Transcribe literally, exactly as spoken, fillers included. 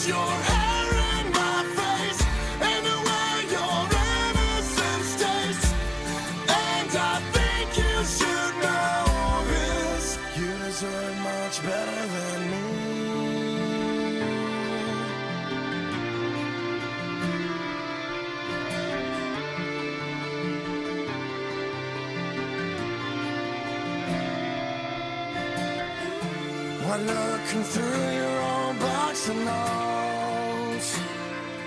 your hair in my face, and the way your innocence tastes. And I think you should know this. You deserve much better than me. While looking through your own box of notes,